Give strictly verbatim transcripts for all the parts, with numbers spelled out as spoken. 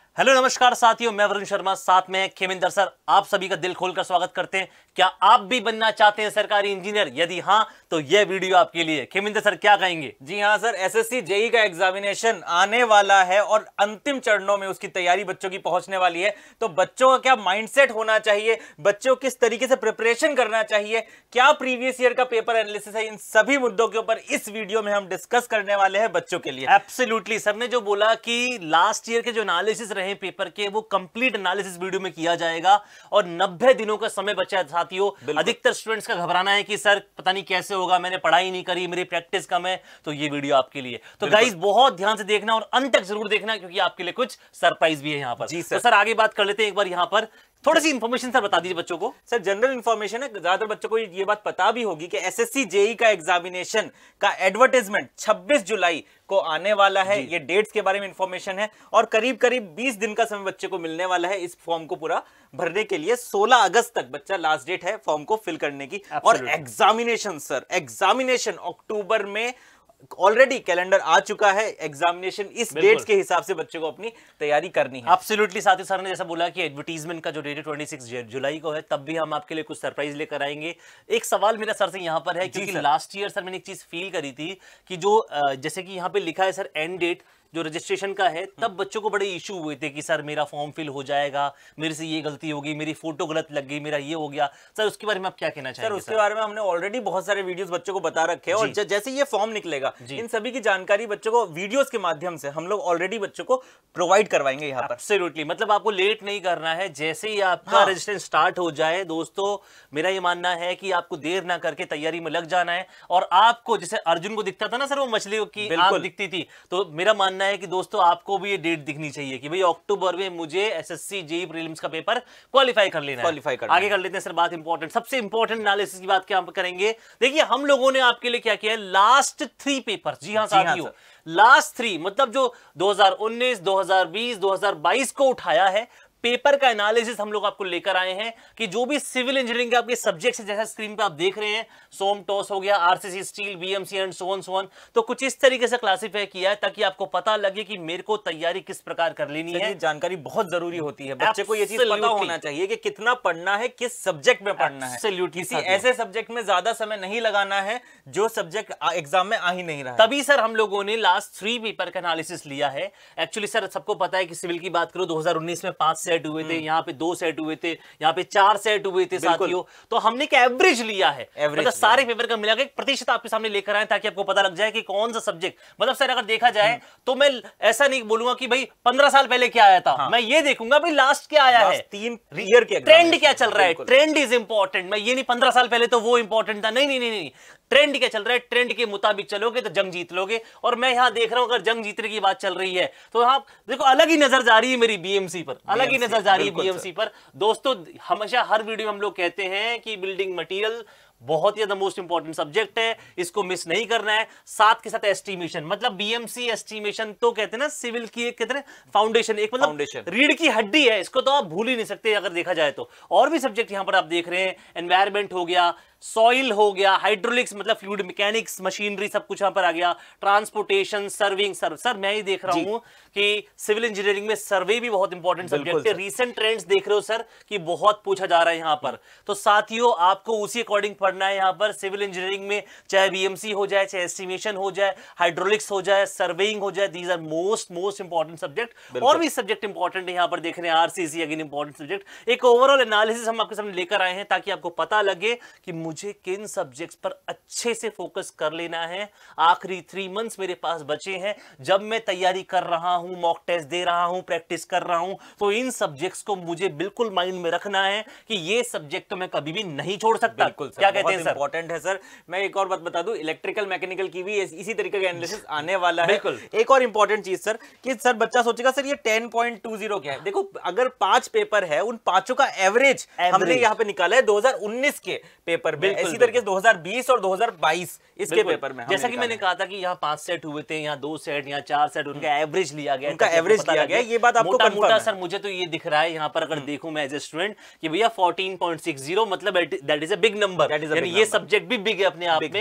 Hello नमस्कार साथियों, मैं वरुण शर्मा, साथ में खेमिंदर सर। आप सभी का दिल खोलकर स्वागत करते हैं। क्या आप भी बनना चाहते हैं सरकारी इंजीनियर? यदि हाँ तो यह वीडियो आपके लिए। खेमिंदर सर क्या कहेंगे? जी हाँ सर, एसएससी जेई का एग्जामिनेशन आने वाला है और अंतिम चरणों में उसकी तैयारी बच्चों की पहुंचने वाली है। तो बच्चों का क्या माइंडसेट होना चाहिए, बच्चों किस तरीके से प्रिपरेशन करना चाहिए, क्या प्रीवियस ईयर का पेपर एनालिसिस है, इन सभी मुद्दों के ऊपर इस वीडियो में हम डिस्कस करने वाले हैं बच्चों के लिए। एब्सोल्युटली, सर ने जो बोला कि लास्ट ईयर के जो एनालिसिस रहे पेपर के, वो कंप्लीट एनालिसिस वीडियो में किया जाएगा और नब्बे दिनों का समय बचा है साथियों। अधिकतर स्टूडेंट्स का घबराना है कि सर पता नहीं कैसे होगा, मैंने पढ़ाई नहीं करी, मेरी प्रैक्टिस कम है। तो ये वीडियो आपके लिए। तो गाइस बहुत ध्यान से देखना और अंत तक जरूर देखना, क्योंकि आपके लिए कुछ सरप्राइज भी है यहाँ पर। जी सर। तो सर आगे बात कर लेते हैं एक बार यहाँ पर। थोड़ी सी इंफॉर्मेशन सर बता दीजिए बच्चों को। सर जनरल इंफॉर्मेशन है, ज्यादातर बच्चों को ये बात पता भी होगी कि एसएससी जेई का एग्जामिनेशन का एडवर्टाइजमेंट छब्बीस जुलाई को आने वाला है। ये डेट्स के बारे में इंफॉर्मेशन है और करीब करीब बीस दिन का समय बच्चे को मिलने वाला है इस फॉर्म को पूरा भरने के लिए। सोलह अगस्त तक बच्चा लास्ट डेट है फॉर्म को फिल करने की। और एग्जामिनेशन सर, एग्जामिनेशन अक्टूबर में ऑलरेडी कैलेंडर आ चुका है। एग्जामिनेशन इस डेट्स के हिसाब से बच्चों को अपनी तैयारी करनी है। एब्सोल्युटली, साथ ही सर ने जैसा बोला कि एडवर्टाइजमेंट का जो डेट छब्बीस जुलाई को है, तब भी हम आपके लिए कुछ सरप्राइज लेकर आएंगे। एक सवाल मेरा सर से यहाँ पर है, क्योंकि लास्ट ईयर सर मैंने एक चीज फील करी थी कि जो जैसे कि यहाँ पे लिखा है सर एंड डेट जो रजिस्ट्रेशन का है, तब बच्चों को बड़े इशू हुए थे कि सर मेरा फॉर्म फिल हो जाएगा, मेरे से ये गलती होगी, मेरी फोटो गलत लग गई, मेरा ये हो गया। सर उसके बारे में आप क्या कहना चाहेंगे? सर उसके बारे में हमने ऑलरेडी बहुत सारे वीडियोस बच्चों को बता रखे हैं और जैसे ये फॉर्म निकलेगा, इन सभी की जानकारी बच्चों को वीडियोस के माध्यम से हम लोग ऑलरेडी बच्चों को प्रोवाइड करवाएंगे यहाँ पर। एब्सोल्युटली, मतलब आपको लेट नहीं करना है। जैसे ही आपका रजिस्ट्रेशन स्टार्ट हो जाए दोस्तों, मेरा ये मानना है कि आपको देर ना करके तैयारी में लग जाना है। और आपको जैसे अर्जुन को दिखता था ना सर वो मछली की आंख दिखती थी, तो मेरा मानना है कि दोस्तों आपको भी ये डेट दिखनी चाहिए कि भाई अक्टूबर में मुझे एसएससी जेई प्रीलिम्स का पेपर क्वालिफाई कर लेना क्वालिफाई है। आगे कर लेते हैं सर बात इंपॉर्टेंट, सबसे इंपॉर्टेंट एनालिसिस की बात क्या करेंगे। देखिए हम लोगों ने आपके लिए क्या किया है, लास्ट थ्री पेपर। जी हाँ साथियों, लास्ट थ्री मतलब जो दो हज़ार उन्नीस, दो हज़ार बीस, दो हज़ार बाईस को उठाया है, पेपर का एनालिसिस हम लोग आपको लेकर आए हैं कि जो भी सिविल इंजीनियरिंग के आपके सब्जेक्ट्स जैसा स्क्रीन पे आप देख रहे हैं, सोम टॉस हो गया, RCC steel, BMC and so on so on, तो कुछ इस तरीके से क्लासिफाई किया है ताकि आपको पता लगे कि मेरे को तैयारी किस प्रकार कर लेनी है। जानकारी बहुत जरूरी होती है, बच्चे को ये चीज पता होना चाहिए कि कितना पढ़ना है, किस सब्जेक्ट में पढ़ना है। किसी ऐसे सब्जेक्ट में ज्यादा समय नहीं लगाना है जो सब्जेक्ट एग्जाम में आ ही नहीं रहा। तभी सर हम लोगों ने लास्ट थ्री पेपर का एनालिसिस लिया है। एक्चुअली सर सबको पता है कि सिविल की बात करो दो हजार उन्नीस में पांच सेट हुए थे, यहाँ पे दो सेट हुए थे, यहाँ पे चार सेट हुए थे साथियों। तो हमने एक एवरेज लिया है, मतलब सारे पेपर का मिला के प्रतिशत आपके सामने लेकर आए ताकि आपको पता लग जाए कि कौन सा सब्जेक्ट। मतलब सर अगर देखा जाए तो मैं ऐसा नहीं बोलूंगा कि भाई पंद्रह साल पहले क्या आया था, हाँ। मैं ये देखूंगा भाई लास्ट क्या आया है, तीन ईयर के ट्रेंड क्या चल रहा है। Trend is important. मैं ये नहीं पंद्रह साल पहले तो वो इंपॉर्टेंट था, नहीं नहीं नहीं नहीं, ट्रेंड क्या चल रहा है, ट्रेंड के मुताबिक चलोगे तो जंग जीत लोगे। और मैं यहां देख रहा हूं अगर जंग जीतने की बात चल रही है तो यहां देखो अलग ही नजर जा रही है मेरी बीएमसी पर, अलग ही नजर जा रही है बीएमसी पर। दोस्तों हमेशा हर वीडियो में हम लोग कहते हैं कि बिल्डिंग मटेरियल बहुत ही ज्यादा मोस्ट इंपॉर्टेंट सब्जेक्ट है, इसको मिस नहीं करना है। साथ के साथ एस्टिमेशन, मतलब बीएमसी एस्टिमेशन तो कहते हैं ना सिविल की एक कहते हैं फाउंडेशन, एक मतलब रीढ़ की हड्डी है, इसको तो आप भूल ही नहीं सकते अगर देखा जाए तो। और भी सब्जेक्ट यहां पर आप देख रहे हैं, एनवायरमेंट हो गया, सॉइल हो गया, हाइड्रोलिक्स मतलब फ्लूइड मैकेनिक्स, मशीनरी, सब कुछ यहां पर आ गया, ट्रांसपोर्टेशन, सर्विंग। सर सर मैं ही देख रहा हूं कि सिविल इंजीनियरिंग में सर्वे भी बहुत इंपॉर्टेंट सब्जेक्ट है। रीसेंट ट्रेंड्स देख रहे हो सर कि बहुत पूछा जा रहा है यहां पर। तो साथियों आपको उसी अकॉर्डिंग पढ़ना है यहां पर सिविल इंजीनियरिंग में, चाहे बीएमसी हो जाए, चाहे एस्टिमेशन हो जाए, हाइड्रोलिक्स हो जाए, सर्वेइंग हो जाए, these are most most important subject. और भी सब्जेक्ट इंपॉर्टेंट है यहां पर देख रहे हैं, आरसीसी अगेन इंपॉर्टेंट सब्जेक्ट। एक ओवरऑल एनालिसिस हम आपके सामने लेकर आए हैं ताकि आपको पता लगे कि मुझे किन सब्जेक्ट्स पर अच्छे से फोकस कर लेना है। आखिरी थ्री मंथ्स मेरे पास बचे हैं, जब मैं तैयारी कर रहा हूं, मॉक टेस्ट दे रहा हूं, प्रैक्टिस कर रहा हूं, तो इन सब्जेक्ट्स को मुझे बिल्कुल माइंड में रखना है कि ये सब्जेक्ट तो मैं कभी भी नहीं छोड़ सकता। क्या कहते हैं सर? इंपॉर्टेंट है सर। मैं एक और बात बता दूं, इलेक्ट्रिकल मैकेनिकल की भी इसी तरीके का एनालिसिस आने वाला है। एक और इंपॉर्टेंट चीज सर कि सर बच्चा सोचेगा सर ये टेन पॉइंट टू जीरो क्या है। देखो अगर पांच पेपर है, उन पांचों का एवरेज हमने यहां पे निकाला है दो हज़ार उन्नीस के पेपर में, इसी तरीके से दो हज़ार बीस और दो हज़ार बाईस इसके पेपर में। जैसा कि मैंने कहा था कि यहाँ पांच सेट हुए थे, यहाँ दो सेट, यहाँ चार सेट, उनका एवरेज लिया गया, उनका एवरेज लिया गया। ये बात आपको मोटा मोटा सर मुझे तो ये दिख रहा है यहाँ पर अगर देखूं मैं एज ए स्टूडेंट कि भैया चौदह पॉइंट सिक्स जीरो मतलब that is a big number, यानी ये सब्जेक्ट भी बिग है अपने आप में।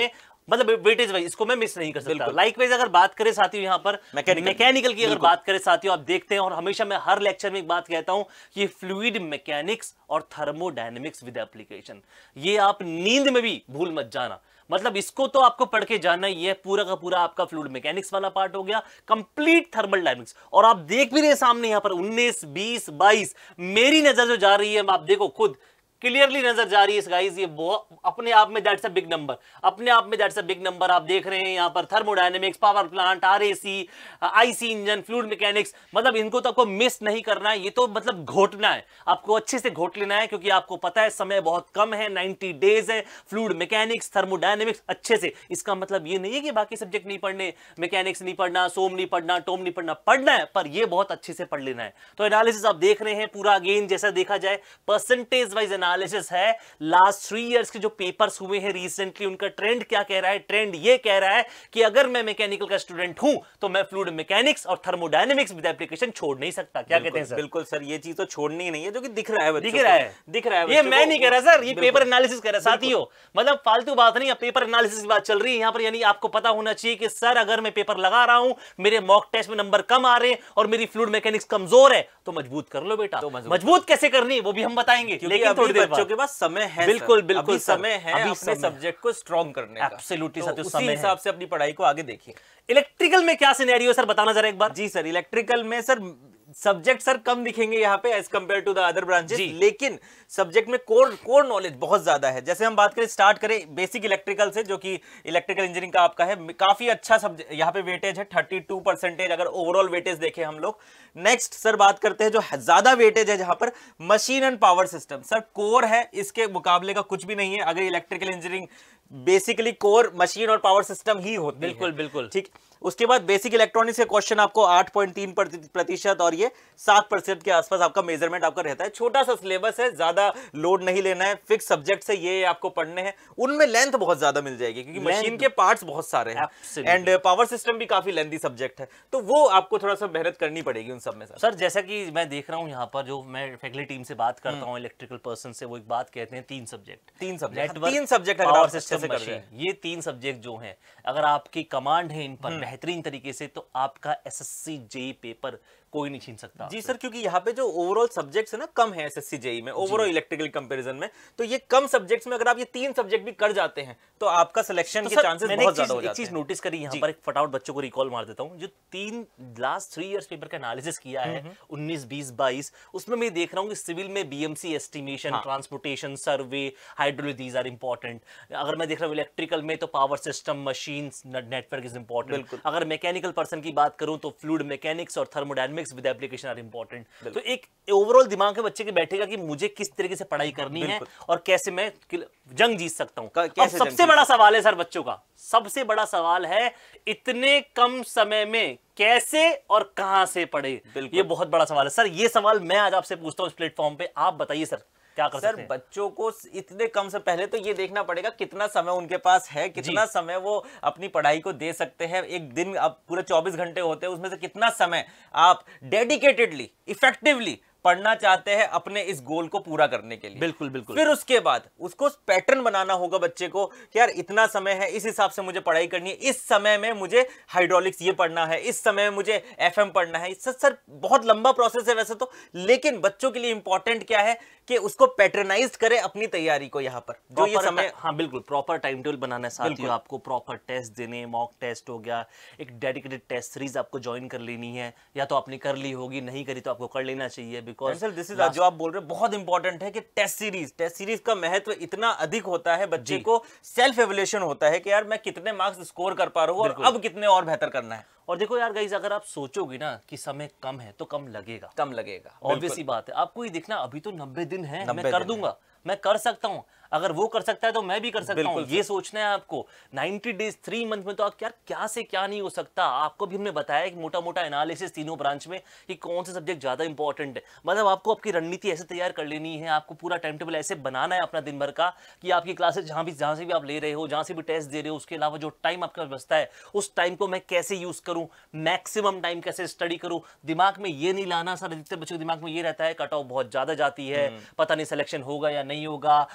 मतलब वेटेज वाइज इसको मैं मिस नहीं कर सकता। लाइकवाइज अगर बात करें साथियों यहाँ पर मैकेनिकल की अगर बात करें साथियों, आप देखते हैं और हमेशा मैं हर लेक्चर में एक बात कहता हूं कि फ्लूइड मैकेनिक्स और थर्मोडायनेमिक्स विद एप्लीकेशन, ये आप नींद में भी भूल मत जाना। मतलब इसको तो आपको पढ़ के जाना ही है, पूरा का पूरा आपका फ्लूइड मैकेनिक्स वाला पार्ट हो गया, कंप्लीट थर्मल डायनेमिक्स। और आप देख भी रहे हैं सामने यहां पर उन्नीस, बीस, बाईस, मेरी नजर जो जा रही है आप देखो खुद क्लियरली नजर जा रही है गाइस, ये अपने आप में दैट्स अ बिग नंबर, अपने आप में दैट्स अ बिग नंबर। आप देख रहे हैं यहां पर thermodynamics, power plant, RAC, IC engine, fluid mechanics, मतलब इनको तो आपको मिस नहीं करना है, ये तो मतलब घोटना है, आपको अच्छे से घोट लेना है, क्योंकि आपको पता है समय बहुत कम है, नाइनटी डेज है। फ्लूइड मैकेनिक्स, थर्मोडायनेमिक्स अच्छे से, इसका मतलब ये नहीं है कि बाकी सब्जेक्ट नहीं पढ़ने, मैकेनिक्स नहीं पढ़ना, सोम नहीं पढ़ना, टोम नहीं पढ़ना, पढ़ना है, पर ये बहुत अच्छे से पढ़ लेना है। तो एनालिसिस आप देख रहे हैं पूरा, अगेन जैसा देखा जाए परसेंटेज वाइज एनालिसिस है। लास्ट थ्री इयर्स के जो पेपर्स हुए हैं रिसेंटली, उनका ट्रेंड क्या कह रहा है? ट्रेंड ये कह रहा है कि अगर मैं मैकेनिकल का स्टूडेंट हूं तो मैं फ्लूइड मैकेनिक्स और थर्मोडायनेमिक्स विद एप्लीकेशन छोड़ नहीं सकता। क्या कहते हैं सर? बिल्कुल सर, ये चीज तो छोड़नी ही नहीं है, जो कि दिख रहा है, दिख रहा है, दिख रहा है। ये मैं नहीं कह रहा सर, ये पेपर एनालिसिस कह रहा है साथियों, मतलब फालतू बात नहीं, पेपर एनालिसिस की बात चल रही है यहां पर। यानी आपको पता होना चाहिए कि सर अगर मैं पेपर लगा रहा हूं, मेरे मॉक टेस्ट में नंबर कम आ रहे हैं और मेरी फ्लूइड मैकेनिक्स कमजोर है, तो मजबूत कर लो बेटा। तो मजबूत कैसे करनी है वो भी हम बताएंगे, लेकिन थोड़ी देर बच्चों के पास समय है। बिल्कुल बिल्कुल अभी समय है अपने सब्जेक्ट को स्ट्रॉन्ग करने का। एब्सोल्युटली तो उसी हिसाब से अपनी पढ़ाई को आगे देखिए। इलेक्ट्रिकल में क्या सिनेरियो सर, बताना जरा एक बार। जी सर, इलेक्ट्रिकल में सर सब्जेक्ट सर कम दिखेंगे यहाँ पे as compare to the other branches, लेकिन सब्जेक्ट में कोर कोर नॉलेज बहुत ज्यादा है। जैसे हम बात करें, स्टार्ट करें बेसिक इलेक्ट्रिकल से, जो कि इलेक्ट्रिकल इंजीनियरिंग का आपका है, काफी अच्छा सब्जेक्ट यहाँ पे वेटेज है, थर्टी टू परसेंटेज अगर ओवरऑल वेटेज देखें हम लोग। नेक्स्ट सर बात करते हैं जो ज्यादा वेटेज है जहां पर machine and power system. Sir core है, इसके मुकाबले का कुछ भी नहीं है। अगर electrical engineering basically core machine और पावर सिस्टम ही होती है। बिल्कुल बिल्कुल ठीक। उसके बाद बेसिक इलेक्ट्रॉनिक्स के क्वेश्चन आपको आठ पॉइंट तीन प्रतिशत और ये सात प्रतिशत के आसपास आपका मेजरमेंट आपका रहता है। छोटा सा सिलेबस है, ज्यादा लोड नहीं लेना है, फिक्स सब्जेक्ट है, ये आपको पढ़ने हैं। उनमें लेंथ बहुत ज्यादा मिल जाएगी क्योंकि मशीन के पार्ट्स बहुत सारे हैं एंड पावर सिस्टम भी काफी लेंथी सब्जेक्ट है, तो वो आपको थोड़ा सा मेहनत करनी पड़ेगी उन सब में। सर सर जैसा कि मैं देख रहा हूँ यहाँ पर, जो मैं फैकल्टी टीम से बात करता हूँ इलेक्ट्रिकल पर्सन से, वो एक बात कहते हैं तीन सब्जेक्ट तीन सब्जेक्ट तीन सब्जेक्ट पावर सिस्टम से कर, ये तीन सब्जेक्ट जो हैं, अगर आपकी कमांड है इन पर बेहतरीन तरीके से, तो आपका एसएससी जेई पेपर कोई नहीं छीन सकता। जी सर, क्योंकि यहाँ पे जो ओवरऑल सब्जेक्ट्स है ना कम है एसएससी जेई में, ओवरऑल इलेक्ट्रिकल कंपैरिजन में, तो ये कम सब्जेक्ट्स में अगर आप ये तीन सब्जेक्ट भी कर जाते हैं तो आपका सिलेक्शन तो के चांसेस बहुत ज्यादा हो जाते हैं। एक चीज नोटिस करी यहाँ पर, एक फटाफट बच्चों को रिकॉल मार देता हूँ, जो तीन लास्ट थ्री इयर्स पेपर का एनालिसिस किया है उन्नीस, बीस, बाईस, उसमें मैं देख रहा हूँ कि सिविल में BMC estimation, transportation survey, hydraulic, these are important. अगर मैं देख रहा हूँ इलेक्ट्रिकल में, तो power system, machine, network is important. अगर मैकेनिकल पर्सन की बात करूं तो फ्लूइड मैकेनिक्स और थर्मोडायनेमिक्स विद एप्लीकेशन इंपॉर्टेंट। तो एक ओवरऑल दिमाग के बच्चे के बैठेगा कि मुझे किस तरीके से पढ़ाई करनी है और कैसे मैं जंग जीत सकता हूं। अब सबसे बड़ा सवाल है सर बच्चों का, सबसे बड़ा सवाल है इतने कम समय में कैसे और कहां से पढ़े, ये बहुत बड़ा सवाल है सर। ये सवाल मैं आज आपसे पूछता हूं इस प्लेटफॉर्म पे, आप बताइए सर क्या कर सर। बच्चों को इतने कम से पहले तो ये देखना पड़ेगा कितना समय उनके पास है, कितना समय वो अपनी पढ़ाई को दे सकते हैं। एक दिन अब पूरे चौबीस घंटे होते हैं, उसमें से कितना समय आप डेडिकेटेडली, इफेक्टिवली पढ़ना चाहते हैं अपने इस गोल को पूरा करने के लिए। बिल्कुल बिल्कुल। फिर उसके बाद उसको पैटर्न बनाना होगा बच्चे को कि यार इतना समय है, इस हिसाब से मुझे पढ़ाई करनी है, इस समय में मुझे हाइड्रोलिक्स ये पढ़ना है, इस समय में मुझे एफएम पढ़ना है। सर सर बहुत लंबा प्रोसेस है वैसे तो, लेकिन बच्चों के लिए इंपॉर्टेंट क्या है कि उसको पैटर्नाइज करे अपनी तैयारी को। यहाँ पर जो ये समय, हाँ बिल्कुल प्रॉपर टाइम टेबल बनाना है साथियों, आपको प्रॉपर टेस्ट देने, मॉक टेस्ट हो गया, एक डेडिकेटेड टेस्ट सीरीज आपको ज्वाइन कर लेनी है, या तो आपने कर ली होगी, नहीं करी तो आपको कर लेना चाहिए। बिकॉज सर दिस इज जो आप बोल रहे हैं बहुत इंपॉर्टेंट है कि टेस्ट सीरीज टेस्ट सीरीज का महत्व इतना अधिक होता है, बच्चे को सेल्फ एवल्यूएशन होता है कि यार मैं कितने मार्क्स स्कोर कर पा रहा हूं और अब कितने और बेहतर करना है। और देखो यार गाइस, अगर आप सोचोगे ना कि समय कम है तो कम लगेगा, कम लगेगा, ऑब्वियस सी बात है। आपको ये देखना अभी तो नब्बे दिन है, मैं कर दूंगा, मैं कर सकता हूं, अगर वो कर सकता है तो मैं भी कर सकता हूं, ये सोचना है आपको। नाइनटी डेज, थ्री मंथ में तो आप यार क्या से क्या नहीं हो सकता। आपको भी हमने बताया कि मोटा मोटा एनालिसिस तीनों ब्रांच में कि कौन से सब्जेक्ट ज्यादा इंपॉर्टेंट है। मतलब आपको आपकी रणनीति ऐसे तैयार कर लेनी है, आपको पूरा टाइम टेबल ऐसे बनाना है अपना दिन भर का कि आपकी क्लासेस जहां भी जहां से भी आप ले रहे हो, जहां से भी टेस्ट दे रहे हो, उसके अलावा जो टाइम आपका बचता है उस टाइम को मैं कैसे यूज करूं, मैक्सिमम टाइम कैसे स्टडी करूं। दिमाग में ये नहीं लाना सर, अधिकतर बच्चों के दिमाग में ये रहता है कट ऑफ बहुत ज्यादा जाती है, पता नहीं सिलेक्शन होगा या नहीं होगा, पेपर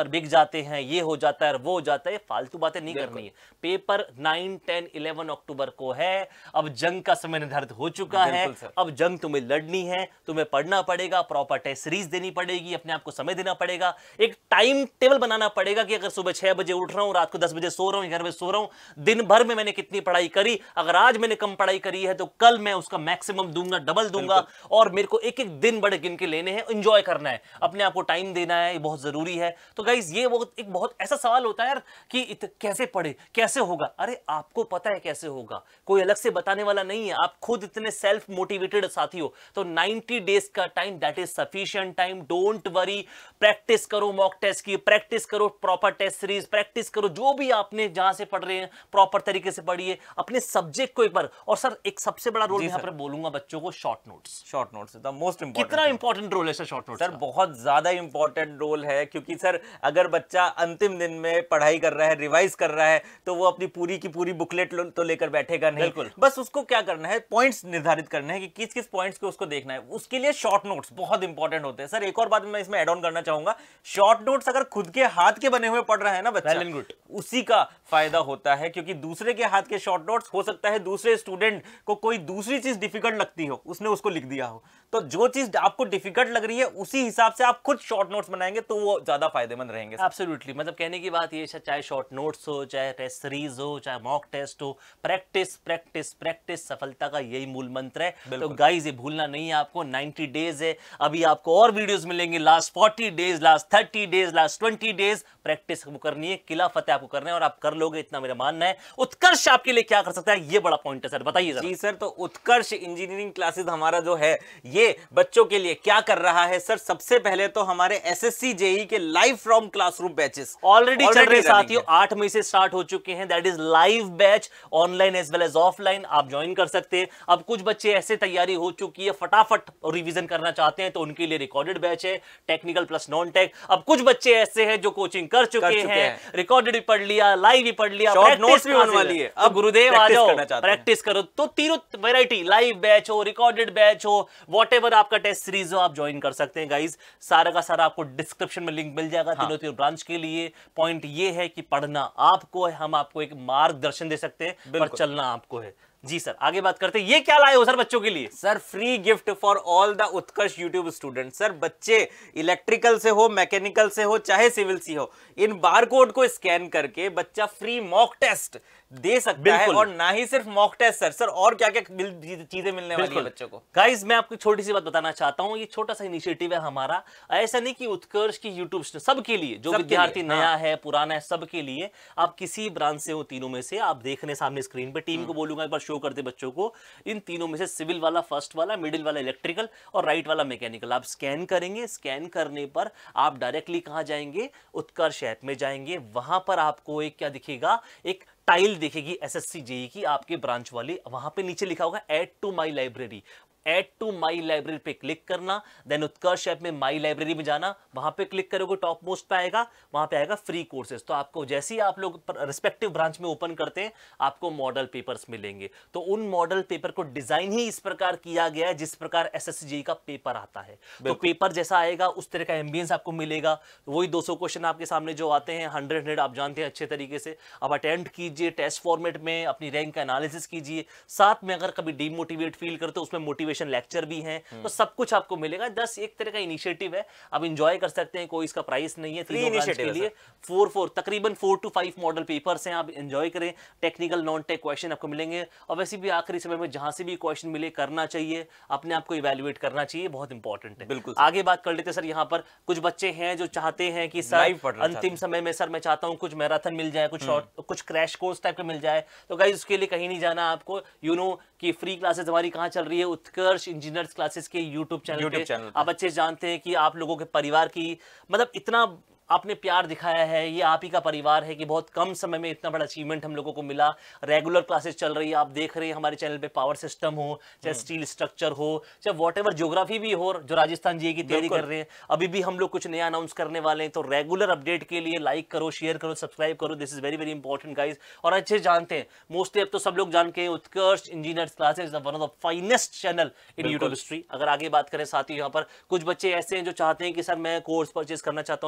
पेपर बिक जाते हैं, ये हो जाता है, वो हो जाता है, फालतू बातें नहीं करनी है। पेपर नाइन टेन इलेवन अक्टूबर को है। अब जंग का समय निर्धारित हो चुका है। अब जंग तुम्हें लड़नी है, तुम्हें पढ़ना पड़ेगा, प्रॉपर टेस्ट सीरीज देनी पड़ेगी, अपने आप को समय देना पड़ेगा, एक टाइम टेबल बनाना पड़ेगा कि अगर सुबह छह बजे उठ रहा हूं, रात को दस बजे सो रहा हूं, ग्यारह बजे सो रहा हूं, दिन भर में मैंने कितनी पढ़ाई करी। अगर आज मैंने कम पढ़ाई करी है तो कल मैं उसका मैक्सिमम दूंगा, डबल दूंगा। और मेरे को एक एक दिन बड़े गिन के लेने हैं, एंजॉय करना है, अपने आप को टाइम देना है, ये बहुत जरूरी है। तो गाइस ये वो एक बहुत ऐसा सवाल होता है यार कि इत, कैसे पढ़े, कैसे होगा। अरे आपको पता है कैसे होगा, कोई अलग से बताने वाला नहीं है, आप खुद इतने सेल्फ मोटिवेटेड साथी हो। तो नाइंटी डेज का time that is sufficient time. Don't worry, practice करो मॉक टेस्ट की, प्रैक्टिस करो प्रॉपर टेस्ट सीरीज, प्रैक्टिस करो जो भी आपने जहां से पढ़ रहे हैं प्रॉपर तरीके से पढ़िए अपने सब्जेक्ट को एक बार। और सर एक सबसे बड़ा रोल यहां पर बोलूंगा बच्चों को, short notes. Short notes the most important. कितना इंपॉर्टेंट रोल है सर शॉर्ट नोट्स? सर बहुत ज्यादा इंपॉर्टेंट रोल है, क्योंकि सर अगर बच्चा अंतिम दिन में पढ़ाई कर रहा है, रिवाइज कर रहा है, तो वो अपनी पूरी की पूरी बुकलेट तो लेकर बैठेगा नहीं। बिल्कुल। बस उसको क्या करना है, पॉइंट्स निर्धारित करने हैं कि किस किस पॉइंट्स को उसको देखना है। उसके लिए शॉर्ट नोट्स बहुत इंपॉर्टेंट होते हैं। सर एक और बात मैं इसमें ऐड ऑन करना चाहूंगा, शॉर्ट नोट्स अगर खुद के हाथ के बने हुए पढ़ रहा है ना बच्चा, उसी का फायदा होता है। क्योंकि दूसरे के हाथ के शॉर्ट नोट्स हो सकता है दूसरे स्टूडेंट को कोई दूसरी चीज डिफिकल्ट लगती हो, उसने उसको लिख दिया हो, तो जो चीज आपको डिफिकल्ट लग रही है उसी हिसाब से आप खुद शॉर्ट नोट्स बनाएंगे तो वो ज्यादा फायदेमंद रहेंगे। एब्सोल्युटली, मतलब कहने की बात ये है, चाहे शॉर्ट नोट्स हो, चाहे टेस्ट सीरीज हो, चाहे मॉक टेस्ट हो, प्रैक्टिस प्रैक्टिस प्रैक्टिस सफलता का यही मूल मंत्र है। तो गाइस ये भूलना नहीं है आपको, नाइंटी डेज है, अभी आपको और वीडियोस मिलेंगे, last forty days, last thirty days, last twenty days practice करनी है, किला फतेह आपको करना है और आप कर लोगे, इतना मेरा मानना है। उत्कर्ष आपके लिए क्या कर सकता है, ये बड़ा पॉइंट है सर, बताइए। जी सर, तो उत्कर्ष इंजीनियरिंग क्लासेस हमारा जो है ये बच्चों के लिए क्या कर रहा है सर, सबसे पहले तो हमारे एसएससी जेई के live from classroom batches already चल रहे साथियों, आठ मई से स्टार्ट हो चुके हैं। That is live batch, online as well as offline, आप ज्वाइन कर सकते हैं। अब कुछ बच्चे ऐसे तैयारी हो चुकी है, फटाफट रिवीजन करना चाहते हैं, तो उनके लिए रिकॉर्डेड बैच है, टेक्निकल प्लस नॉन टेक। अब कुछ बच्चे ऐसे हैं जो कोचिंग कर चुके, कर चुके हैं, हैं। रिकॉर्डेड भी पढ़ लिया, लाइव भी पढ़ लिया, नोट्स भी बनवा वाली है। अब गुरुदेव आ जाओ, प्रैक्टिस करो। तो तीनों वैरायटी, लाइव बैच हो, रिकॉर्डेड बैच हो, व्हाटएवर आपका टेस्ट सीरीज हो, आप ज्वाइन कर सकते हैं गाइस। सारा का सारा आपको डिस्क्रिप्शन में लिंक मिल जाएगा। हाँ। तीनों तीनों ब्रांच के लिए पॉइंट ये है कि पढ़ना आपको है, हम आपको एक मार्गदर्शन दे सकते हैं, पर चलना आपको है। जी सर, आगे बात करते हैं, ये क्या लाए हो सर बच्चों के लिए? Sir free gift for all the Utkarsh YouTube student. Sir बच्चे इलेक्ट्रिकल से हो, मैकेनिकल से हो, चाहे सिविल से हो, इन बारकोड को स्कैन करके बच्चा फ्री मॉक टेस्ट दे सकता है। और ना ही सिर्फ मॉक टेस्ट सर, सर और क्या क्या चीजें मिलने वाली है बच्चों को। गाइस मैं आपको छोटी सी बात बताना चाहता हूं, ये छोटा सा इनिशिएटिव है हमारा। ऐसा नहीं कि उत्कर्ष की यूट्यूब सबके लिए, जो विद्यार्थी नया है, पुराना है, सबके लिए। आप किसी ब्रांच से हो, तीनों में से आप देख रहे सामने स्क्रीन पे, टीम को बोलूंगा एक बार शो करते बच्चों को। इन तीनों में से सिविल वाला फर्स्ट वाला, मिडिल वाला इलेक्ट्रिकल और राइट वाला मैकेनिकल, आप स्कैन करेंगे। स्कैन करने पर आप डायरेक्टली कहां जाएंगे, उत्कर्ष ऐप में जाएंगे। वहां पर आपको एक क्या दिखेगा, एक टाइल दिखेगी एसएससी जेई की, आपके ब्रांच वाली। वहां पे नीचे लिखा होगा add to my library. Add to my library पे क्लिक करना, देन उत्कर्ष ऐप में माई लाइब्रेरी में जाना, वहां पे क्लिक करोगे टॉप मोस्ट पे आएगा, वहां पे आएगा फ्री कोर्सेज। तो आपको जैसे ही आप लोग रिस्पेक्टिव ब्रांच में ओपन करते हैं, आपको मॉडल पेपर्स मिलेंगे। तो उन मॉडल पेपर को डिजाइन ही इस प्रकार किया गया है जिस प्रकार एसएससी जेई का पेपर आता है। तो पेपर जैसा आएगा उस तरह का एम्बियंस आपको मिलेगा। वही दो सौ क्वेश्चन आपके सामने जो आते हैं, हंड्रेड हंड्रेड आप जानते हैं अच्छे तरीके से, अब अटेम्प्ट कीजिए, टेस्ट फॉर्मेट में अपनी रैंक का एनालिसिस कीजिए। साथ में अगर कभी डीमोटिवेट फील करते हो, उसमें मोटिवेशन लेक्चर भी हैं, तो सब कुछ आपको मिलेगा। दस एक तरह का इनिशिएटिव है, आप एंजॉय कर सकते हैं, कोई इसका प्राइस नहीं है। तीनों ब्रांच के लिए फोर फोर तकरीबन four to five model papers हैं, आप एंजॉय करें। टेक्निकल नॉन टेक क्वेश्चन आपको मिलेंगे, और वैसे भी आखिरी समय में जहां से भी क्वेश्चन मिले करना चाहिए, अपने आप को इवैल्यूएट करना चाहिए, बहुत इंपॉर्टेंट है। बिल्कुल आगे बात कर लेते हैं सर। यहाँ पर कुछ बच्चे हैं जो चाहते हैं कि सर अंतिम समय में सर मैं चाहता हूँ कुछ मैराथन मिल जाए, कुछ शॉर्ट, कुछ क्रैश कोर्स टाइप का मिल जाए। तो गाइस उसके लिए कहीं नहीं जाना आपको, यू नो कि फ्री क्लासेस हमारी कहाँ चल रही है, उत्कर्ष इंजीनियर्स क्लासेस के यूट्यूब चैनल पे। आप अच्छे जानते हैं कि आप लोगों के परिवार की, मतलब इतना आपने प्यार दिखाया है, ये आप ही का परिवार है कि बहुत कम समय में इतना बड़ा अचीवमेंट हम लोगों को मिला। रेगुलर क्लासेस चल रही है, आप देख रहे हैं हमारे चैनल पे, पावर सिस्टम हो, चाहे स्टील स्ट्रक्चर हो, चाहे व्हाटएवर ज्योग्राफी भी हो, जो राजस्थान जी की तैयारी कर रहे हैं। अभी भी हम लोग कुछ नया अनाउंस करने वाले हैं, तो रेगुलर अपडेट के लिए लाइक करो, शेयर करो, सब्सक्राइब करो। This is very very important guys. और अच्छे जानते हैं, मोस्टली अब तो सब लोग जान के, Utkarsh engineers classes one of the finest channel in YouTube history. अगर आगे बात करें साथ ही, यहाँ पर कुछ बच्चे ऐसे हैं जो चाहते हैं कि सर मैं कोर्स परचेज करना चाहता हूँ, थोड़ा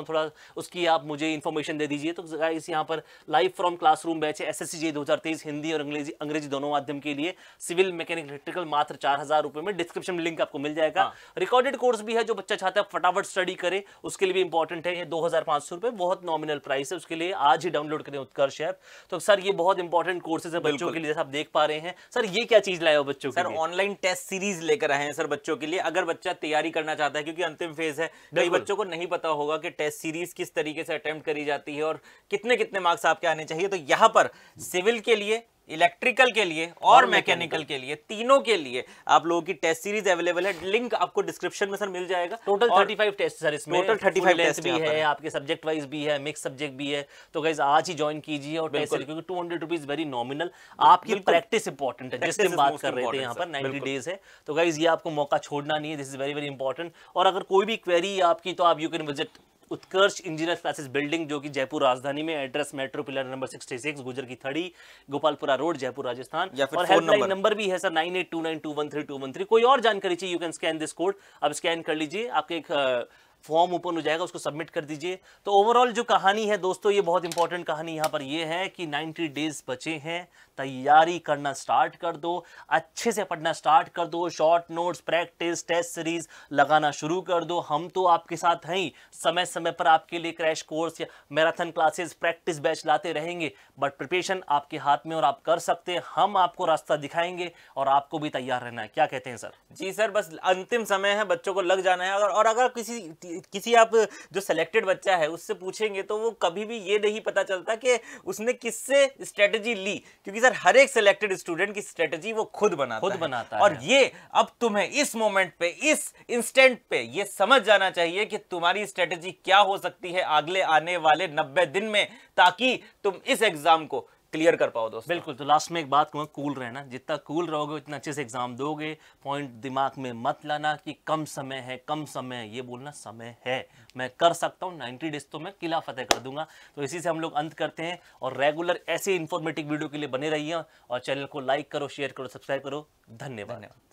उसकी आप मुझे इन्फॉर्मेशन दे दीजिए। तो गाइस यहाँ पर लाइव फ्रॉम क्लासरूम बैच है एसएससी जेईई दो हज़ार तेईस हिंदी और अंग्रेजी अंग्रेजी दोनों माध्यम के लिए, सिविल मैकेनिकल इलेक्ट्रिकल मात्र चार हजार रुपए में। डिस्क्रिप्शन में लिंक आपको मिल जाएगा। हाँ। रिकॉर्डेड कोर्स भी है, जो बच्चा चाहता है फटाफट स्टडी करे उसके लिए भी इंपॉर्टेंट है। ये दो हजार पांच सौ रुपए बहुत नॉमिनल प्राइस है, उसके लिए आज ही डाउनलोड करें उत्कर्ष ऐप। तो सर ये बहुत इंपॉर्टेंट कोर्सेज है बच्चों के लिए, जैसा आप देख पा रहे हैं। सर ये क्या चीज लाए हो बच्चों के लिए? सर ऑनलाइन टेस्ट सीरीज लेकर आए हैं सर बच्चों के लिए। अगर बच्चा तैयारी करना चाहता है, क्योंकि अंतिम फेज है, कई बच्चों को नहीं पता होगा कि टेस्ट सीरीज किस तरीके से अटेम्प्ट करी जाती है और कितने कितने मार्क्स आपके आने चाहिए। तो यहाँ पर सिविल के लिए, इलेक्ट्रिकल के लिए और मैकेनिकल के लिए, तीनों के लिए आप लोगों की टेस्ट सीरीज अवेलेबल है। लिंक आपको डिस्क्रिप्शन में सर मिल जाएगा। टोटल पैंतीस टेस्ट सर इसमें, टोटल पैंतीस टेस्ट भी है, आपके सब्जेक्ट वाइज भी है, मिक्स सब्जेक्ट भी है। तो गाइस आज ही ज्वाइन कीजिए और टेस्ट सीरीज, क्योंकि two hundred rupees very nominal. आपकी प्रैक्टिस इंपॉर्टेंट है, जिससे हम बात कर रहे थे यहाँ पर नाइंटी डेज है। तो गाइस ये आपको मौका छोड़ना नहीं है, this is very very important. और अगर कोई भी क्वेरी आपकी, तो आप you can visit Utkarsh engineer classes building, जो कि जयपुर राजधानी में, एड्रेस मेट्रो पिलर नंबर छियासठ, गुजर की थड़ी, गोपालपुरा रोड, जयपुर राजस्थान। और हेल्पलाइन नंबर भी है sir nine eight two nine two one three two one three. कोई और जानकारी चाहिए, you can scan this code, आप स्कैन कर लीजिए, आपके एक फॉर्म ओपन हो जाएगा, उसको सबमिट कर दीजिए। तो ओवरऑल जो कहानी है दोस्तों, ये बहुत इंपॉर्टेंट कहानी यहाँ पर ये है कि नाइंटी डेज बचे हैं, तैयारी करना स्टार्ट कर दो, अच्छे से पढ़ना स्टार्ट कर दो, short notes, practice, test series लगाना शुरू कर दो। हम तो आपके साथ हैं, समय समय पर आपके लिए क्रैश कोर्स या मैराथन क्लासेस, प्रैक्टिस बैच लाते रहेंगे। बट प्रिपरेशन आपके हाथ में और आप कर सकते हैं। हम आपको रास्ता दिखाएंगे और आपको भी तैयार रहना है। क्या कहते हैं सर? जी सर, बस अंतिम समय है, बच्चों को लग जाना है। अगर और अगर किसी किसी आप जो सिलेक्टेड बच्चा है उससे पूछेंगे तो वो कभी भी ये नहीं पता चलता कि उसने किससे स्ट्रेटजी ली, क्योंकि सर हर एक सिलेक्टेड स्टूडेंट की स्ट्रेटजी वो खुद बनाता खुद है। बनाता है। और ये अब तुम्हें इस मोमेंट पे, इस इंस्टेंट पे ये समझ जाना चाहिए कि तुम्हारी स्ट्रेटजी क्या हो सकती है अगले आने वाले नब्बे दिन में, ताकि तुम इस एग्जाम को क्लियर कर पाओ दोस्तों। बिल्कुल। तो लास्ट में एक बात कहूँगा, कूल रहना। जितना कूल रहोगे उतना अच्छे से एग्जाम दोगे। पॉइंट दिमाग में मत लाना कि कम समय है, कम समय है। ये बोलना समय है, मैं कर सकता हूँ, नाइंटी डेज तो मैं किला फतेह कर दूंगा। तो इसी से हम लोग अंत करते हैं और रेगुलर ऐसे इंफॉर्मेटिव वीडियो के लिए बने रहिए और चैनल को लाइक करो, शेयर करो, सब्सक्राइब करो। धन्यवाद।